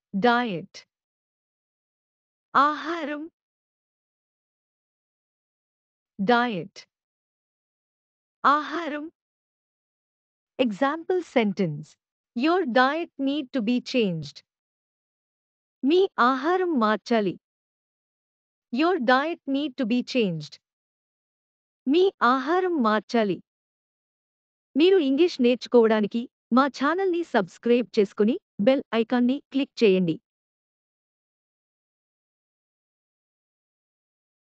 diet, ఆహారం, diet, ఆహారం. Example sentence. Your diet need to be changed. మీ ఆహారం మార్చాలి. Your diet need to be changed. మీ ఆహారం మార్చాలి. మీరు ఇంగ్లీష్ నేర్చుకోవడానికి మా ఛానల్ని సబ్స్క్రైబ్ చేసుకుని బెల్ ఐకాన్ని క్లిక్ చేయండి.